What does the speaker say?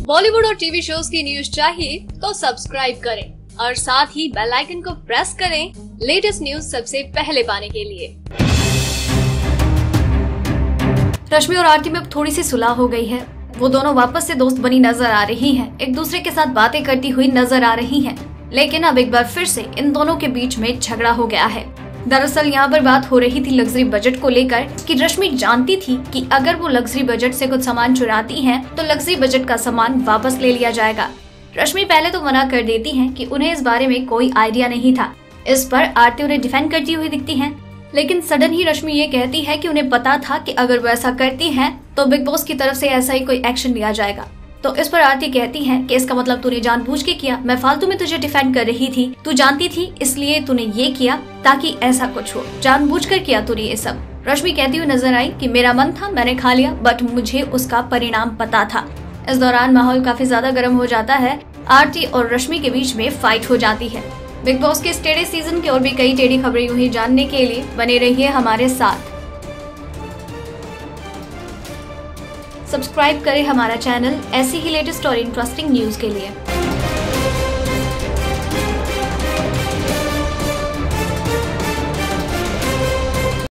बॉलीवुड और TV shows की news चाहिए तो सब्सक्राइब करें और साथ ही बेल आइकन को प्रेस करें लेटेस्ट न्यूज सबसे पहले पाने के लिए। रश्मि और आरती में अब थोड़ी सी सुलह हो गई है। वो दोनों वापस से दोस्त बनी नजर आ रही हैं, एक दूसरे के साथ बातें करती हुई नजर आ रही हैं। लेकिन अब एक बार फिर से इन दोनों के बीच में झगड़ा हो गया है। दरअसल यहाँ पर बात हो रही थी लग्जरी बजट को लेकर कि रश्मि जानती थी कि अगर वो लग्जरी बजट से कुछ सामान चुराती हैं तो लग्जरी बजट का सामान वापस ले लिया जाएगा। रश्मि पहले तो मना कर देती हैं कि उन्हें इस बारे में कोई आइडिया नहीं था। इस पर आरती उन्हें डिफेंड करती हुई दिखती हैं, लेकिन सडन ही रश्मि ये कहती है कि उन्हें पता था कि अगर वो ऐसा करती हैं तो बिग बॉस की तरफ से ऐसा ही कोई एक्शन लिया जाएगा। तो इस पर आरती कहती है कि इसका मतलब तूने जानबूझ के किया, मैं फालतू में तुझे डिफेंड कर रही थी, तू जानती थी इसलिए तूने ये किया ताकि ऐसा कुछ हो, जानबूझकर किया तूने ये सब। रश्मि कहती हुई नजर आई कि मेरा मन था, मैंने खा लिया, बट मुझे उसका परिणाम पता था। इस दौरान माहौल काफी ज्यादा गर्म हो जाता है। आरती और रश्मि के बीच में फाइट हो जाती है। बिग बॉस के इस टेढ़े सीजन की और भी कई टेढ़ी खबरें यूं ही जानने के लिए बने रहिए हमारे साथ। सब्सक्राइब करें हमारा चैनल ऐसी ही लेटेस्ट और इंटरेस्टिंग न्यूज के लिए।